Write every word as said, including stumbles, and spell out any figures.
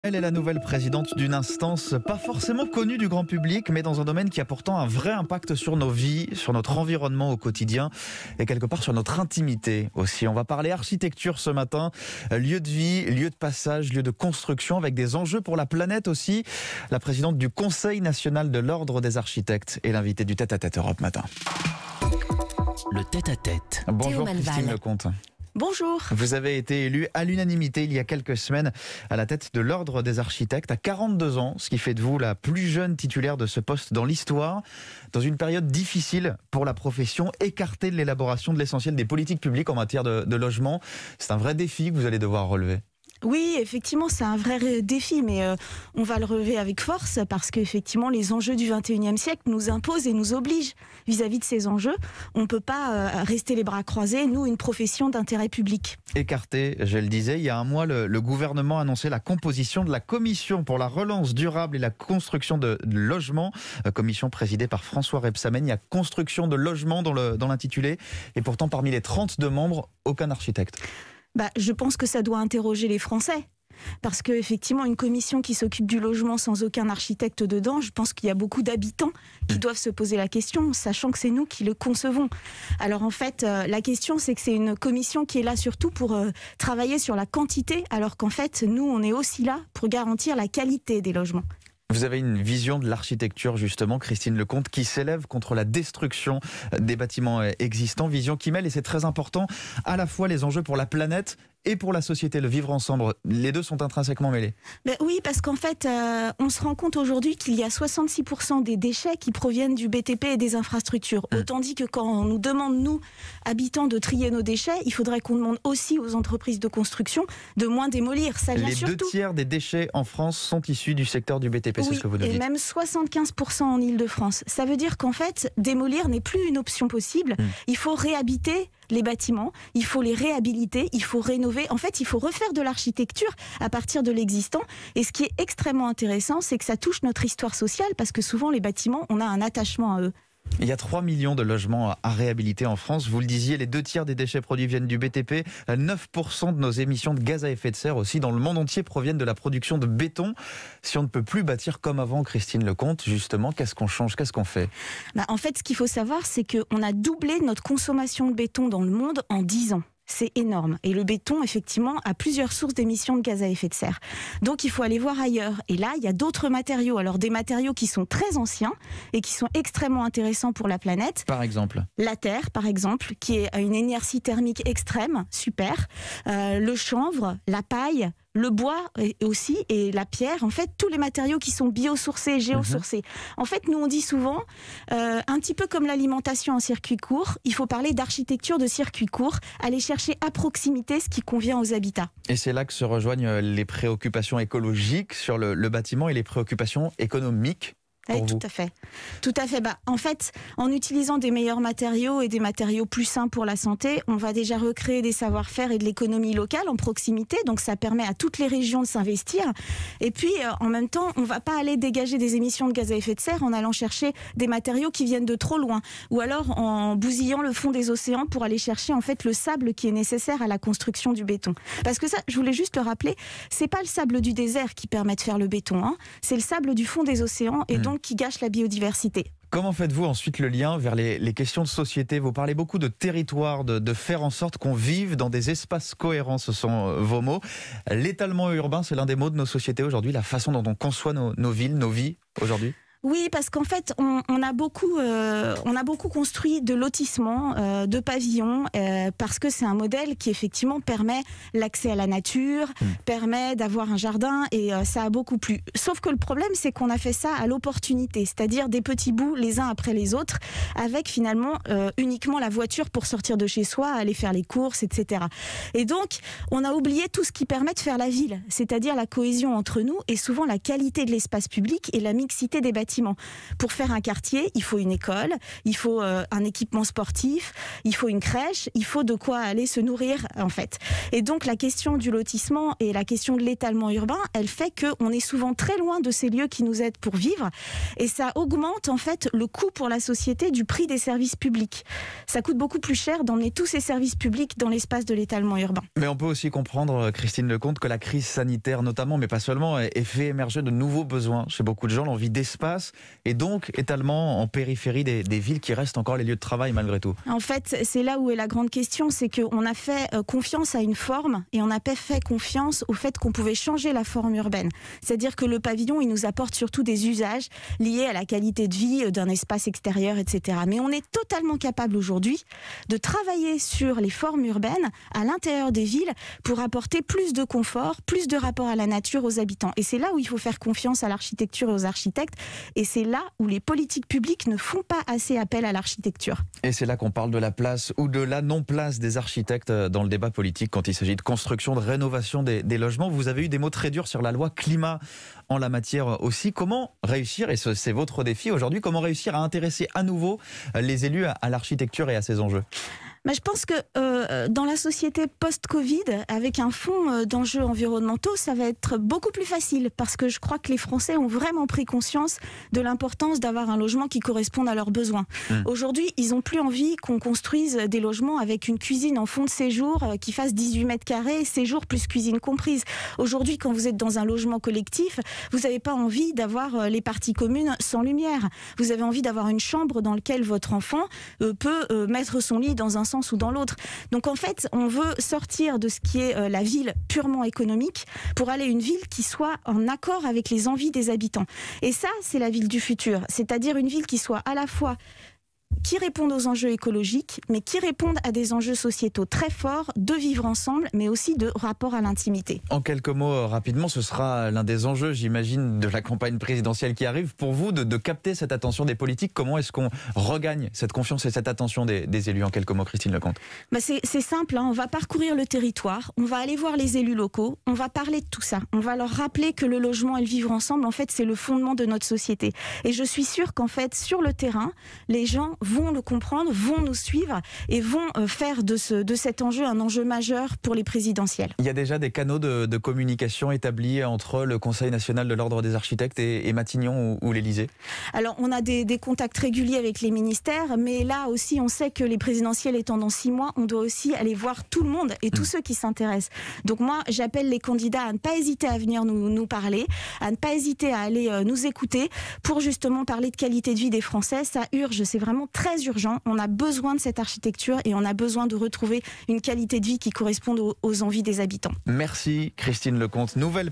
Elle est la nouvelle présidente d'une instance pas forcément connue du grand public, mais dans un domaine qui a pourtant un vrai impact sur nos vies, sur notre environnement au quotidien et quelque part sur notre intimité aussi. On va parler architecture ce matin, lieu de vie, lieu de passage, lieu de construction avec des enjeux pour la planète aussi. La présidente du Conseil national de l'Ordre des architectes est l'invitée du Tête-à-Tête Europe Matin. Le Tête-à-Tête. Bonjour Christine Lecomte. Bonjour. Vous avez été élue à l'unanimité il y a quelques semaines à la tête de l'Ordre des architectes à quarante-deux ans, ce qui fait de vous la plus jeune titulaire de ce poste dans l'histoire, dans une période difficile pour la profession, écartée de l'élaboration de l'essentiel des politiques publiques en matière de, de logement. C'est un vrai défi que vous allez devoir relever. Oui, effectivement, c'est un vrai défi, mais euh, on va le relever avec force parce qu'effectivement, les enjeux du vingt et unième siècle nous imposent et nous obligent vis-à-vis de ces enjeux. On ne peut pas euh, rester les bras croisés, nous, une profession d'intérêt public. Écarté, je le disais, il y a un mois, le, le gouvernement a annoncé la composition de la commission pour la relance durable et la construction de, de logements, euh, commission présidée par François Rebsamen. Il y a construction de logements dans, le, dans l'intitulé, et pourtant parmi les trente-deux membres, aucun architecte. Bah, je pense que ça doit interroger les Français. Parce qu'effectivement, une commission qui s'occupe du logement sans aucun architecte dedans, je pense qu'il y a beaucoup d'habitants qui doivent se poser la question, sachant que c'est nous qui le concevons. Alors en fait, euh, la question, c'est que c'est une commission qui est là surtout pour euh, travailler sur la quantité, alors qu'en fait, nous, on est aussi là pour garantir la qualité des logements. Vous avez une vision de l'architecture, justement, Christine Lecomte, qui s'élève contre la destruction des bâtiments existants. Vision qui mêle, et c'est très important, à la fois les enjeux pour la planète et pour la société, le vivre ensemble. Les deux sont intrinsèquement mêlés. Ben oui, parce qu'en fait, euh, on se rend compte aujourd'hui qu'il y a soixante-six pour cent des déchets qui proviennent du B T P et des infrastructures. Mmh. Autant dit que quand on nous demande, nous, habitants, de trier nos déchets, il faudrait qu'on demande aussi aux entreprises de construction de moins démolir. Ça vient Les surtout... deux tiers des déchets en France sont issus du secteur du B T P, oui, c'est ce que vous nous dites. Et même soixante-quinze pour cent en Île-de-France. Ça veut dire qu'en fait, démolir n'est plus une option possible. Mmh. Il faut réhabiter les bâtiments, il faut les réhabiliter, il faut rénover. En fait, il faut refaire de l'architecture à partir de l'existant. Et ce qui est extrêmement intéressant, c'est que ça touche notre histoire sociale, parce que souvent, les bâtiments, on a un attachement à eux. Il y a trois millions de logements à réhabiliter en France. Vous le disiez, les deux tiers des déchets produits viennent du B T P. neuf pour cent de nos émissions de gaz à effet de serre aussi dans le monde entier proviennent de la production de béton. Si on ne peut plus bâtir comme avant, Christine Lecomte, justement, qu'est-ce qu'on change, qu'est-ce qu'on fait ? Bah, en fait, ce qu'il faut savoir, c'est qu'on a doublé notre consommation de béton dans le monde en dix ans. C'est énorme. Et le béton, effectivement, a plusieurs sources d'émissions de gaz à effet de serre. Donc, il faut aller voir ailleurs. Et là, il y a d'autres matériaux. Alors, des matériaux qui sont très anciens et qui sont extrêmement intéressants pour la planète. Par exemple ? La terre, par exemple, qui est à une énergie thermique extrême, super. Euh, le chanvre, la paille, le bois aussi et la pierre, en fait, tous les matériaux qui sont biosourcés, géosourcés. Mmh. En fait, nous, on dit souvent, euh, un petit peu comme l'alimentation en circuit court, il faut parler d'architecture de circuit court, aller chercher à proximité ce qui convient aux habitats. Et c'est là que se rejoignent les préoccupations écologiques sur le, le bâtiment et les préoccupations économiques. Oui, tout à fait. Tout à fait. Bah, en fait, en utilisant des meilleurs matériaux et des matériaux plus sains pour la santé, on va déjà recréer des savoir-faire et de l'économie locale en proximité. Donc, ça permet à toutes les régions de s'investir. Et puis, euh, en même temps, on ne va pas aller dégager des émissions de gaz à effet de serre en allant chercher des matériaux qui viennent de trop loin. Ou alors en bousillant le fond des océans pour aller chercher en fait le sable qui est nécessaire à la construction du béton. Parce que ça, je voulais juste le rappeler, c'est pas le sable du désert qui permet de faire le béton. Hein. C'est le sable du fond des océans et mmh. donc qui gâche la biodiversité. Comment faites-vous ensuite le lien vers les, les questions de société ? Vous parlez beaucoup de territoire, de, de faire en sorte qu'on vive dans des espaces cohérents, ce sont vos mots. L'étalement urbain, c'est l'un des mots de nos sociétés aujourd'hui, la façon dont on conçoit nos, nos villes, nos vies aujourd'hui ? Oui, parce qu'en fait, on, on, a beaucoup, euh, on a beaucoup construit de lotissements, euh, de pavillons, euh, parce que c'est un modèle qui effectivement permet l'accès à la nature, mmh. permet d'avoir un jardin, et euh, ça a beaucoup plu. Sauf que le problème, c'est qu'on a fait ça à l'opportunité, c'est-à-dire des petits bouts les uns après les autres, avec finalement euh, uniquement la voiture pour sortir de chez soi, aller faire les courses, et cetera. Et donc, on a oublié tout ce qui permet de faire la ville, c'est-à-dire la cohésion entre nous, et souvent la qualité de l'espace public et la mixité des bâtiments. bâtiments. Pour faire un quartier, il faut une école, il faut euh, un équipement sportif, il faut une crèche, il faut de quoi aller se nourrir en fait. Et donc la question du lotissement et la question de l'étalement urbain, elle fait qu'on est souvent très loin de ces lieux qui nous aident pour vivre et ça augmente en fait le coût pour la société du prix des services publics. Ça coûte beaucoup plus cher d'emmener tous ces services publics dans l'espace de l'étalement urbain. Mais on peut aussi comprendre, Christine Lecomte, que la crise sanitaire notamment, mais pas seulement, ait fait émerger de nouveaux besoins chez beaucoup de gens, l'envie d'espace et donc étalement en périphérie des, des villes qui restent encore les lieux de travail malgré tout. En fait, c'est là où est la grande question, c'est qu'on a fait confiance à une forme et on n'a pas fait confiance au fait qu'on pouvait changer la forme urbaine. C'est-à-dire que le pavillon, il nous apporte surtout des usages liés à la qualité de vie d'un espace extérieur, et cetera. Mais on est totalement capable aujourd'hui de travailler sur les formes urbaines à l'intérieur des villes pour apporter plus de confort, plus de rapport à la nature aux habitants. Et c'est là où il faut faire confiance à l'architecture et aux architectes. Et c'est là où les politiques publiques ne font pas assez appel à l'architecture. Et c'est là qu'on parle de la place ou de la non-place des architectes dans le débat politique quand il s'agit de construction, de rénovation des, des logements. Vous avez eu des mots très durs sur la loi climat en la matière aussi. Comment réussir, et c'est votre défi aujourd'hui, comment réussir à intéresser à nouveau les élus à, à l'architecture et à ces enjeux ? Mais je pense que euh, dans la société post-Covid, avec un fond euh, d'enjeux environnementaux, ça va être beaucoup plus facile parce que je crois que les Français ont vraiment pris conscience de l'importance d'avoir un logement qui corresponde à leurs besoins. Mmh. Aujourd'hui, ils n'ont plus envie qu'on construise des logements avec une cuisine en fond de séjour euh, qui fasse dix-huit mètres carrés, séjour plus cuisine comprise. Aujourd'hui, quand vous êtes dans un logement collectif, vous n'avez pas envie d'avoir euh, les parties communes sans lumière. Vous avez envie d'avoir une chambre dans laquelle votre enfant euh, peut euh, mettre son lit dans un sens ou dans l'autre. Donc en fait, on veut sortir de ce qui est euh, la ville purement économique pour aller à une ville qui soit en accord avec les envies des habitants. Et ça, c'est la ville du futur. C'est-à-dire une ville qui soit à la fois qui répondent aux enjeux écologiques, mais qui répondent à des enjeux sociétaux très forts de vivre ensemble, mais aussi de rapport à l'intimité. En quelques mots, rapidement, ce sera l'un des enjeux, j'imagine, de la campagne présidentielle qui arrive. Pour vous, de, de capter cette attention des politiques, comment est-ce qu'on regagne cette confiance et cette attention des, des élus? En quelques mots, Christine Lecomte. Bah c'est, c'est simple, hein. On va parcourir le territoire, on va aller voir les élus locaux, on va parler de tout ça. On va leur rappeler que le logement et le vivre ensemble, en fait, c'est le fondement de notre société. Et je suis sûre qu'en fait, sur le terrain, les gens vont le comprendre, vont nous suivre et vont faire de, ce, de cet enjeu un enjeu majeur pour les présidentielles. Il y a déjà des canaux de, de communication établis entre le Conseil national de l'ordre des architectes et, et Matignon ou, ou l'Élysée? Alors on a des, des contacts réguliers avec les ministères, mais là aussi on sait que les présidentielles étant dans six mois, on doit aussi aller voir tout le monde et tous mmh. ceux qui s'intéressent. Donc moi j'appelle les candidats à ne pas hésiter à venir nous, nous parler, à ne pas hésiter à aller euh, nous écouter pour justement parler de qualité de vie des Français. Ça urge, c'est vraiment très urgent. On a besoin de cette architecture et on a besoin de retrouver une qualité de vie qui corresponde aux, aux envies des habitants. Merci Christine Lecomte. Nouvelle